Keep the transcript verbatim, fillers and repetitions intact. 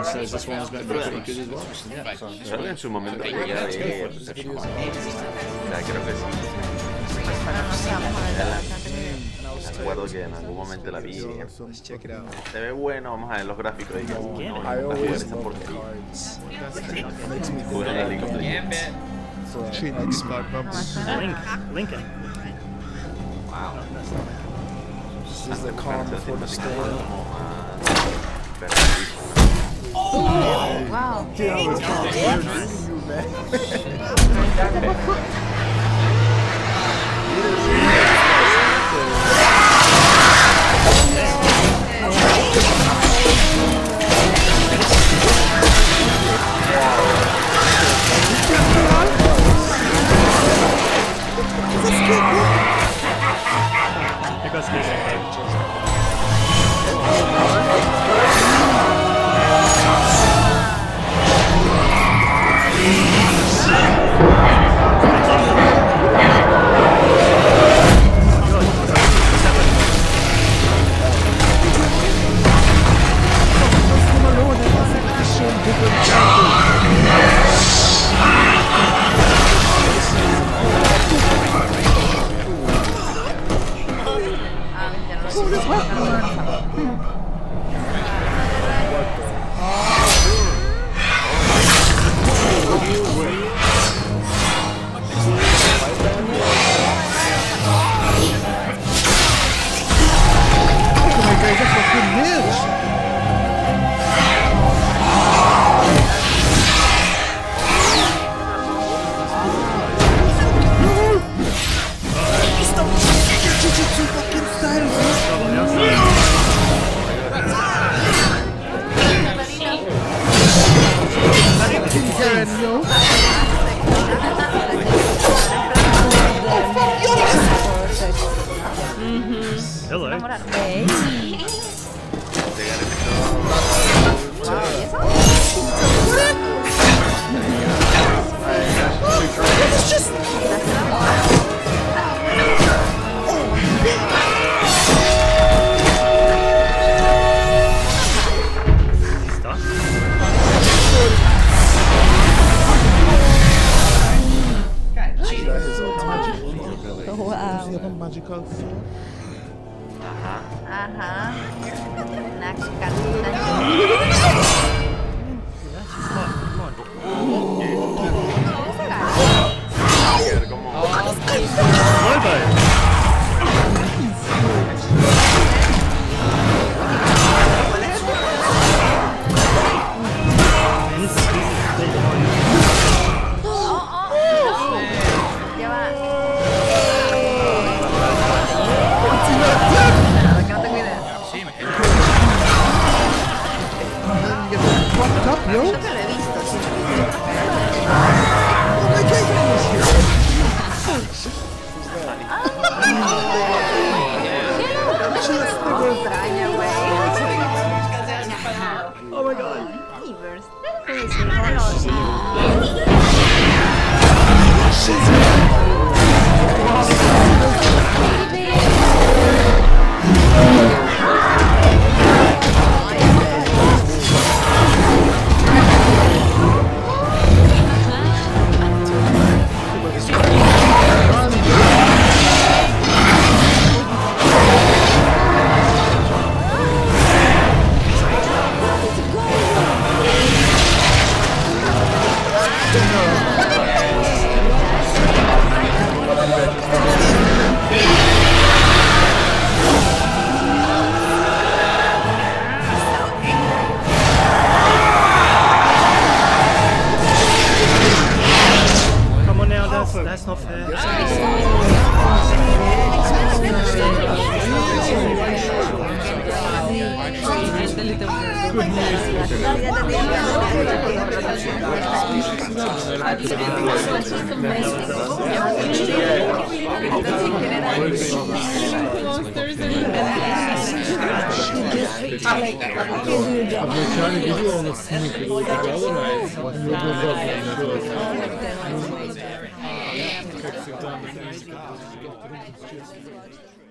everyone says this one was going to be pretty good as well. Yeah, so. Creo que en su momento ya de... O sea, creo que sí. Me acuerdo que en algún momento la vi. Se ve bueno, vamos a ver los gráficos. Y no, no, esa porquería. Jugar en la League of Legends. Link, Lincoln. Wow. This is the calm before the storm. Oh, wow. Dude, I was calm. Hello. It's just... Magical sword. Ajá. Ajá. Next Yo? Yo te lo he visto, sí. Oh my god. That's not fair. Как всегда,